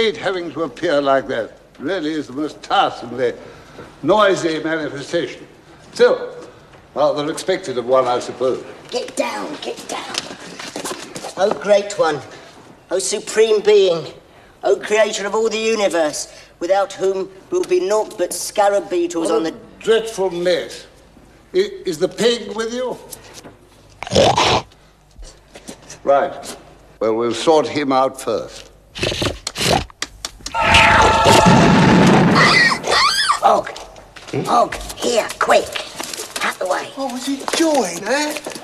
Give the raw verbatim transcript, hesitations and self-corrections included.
hate having to appear like that. It really is the most tiresomely noisy manifestation. Still, rather expected of one, I suppose. Get down, get down. O great one, O supreme being, O creator of all the universe, without whom will be naught but scarab beetles what on a the... dreadful mess. I, is the pig with you? Right. Well, we'll sort him out first. Og, Og, here, quick. Out the way. Oh, was he doing, eh?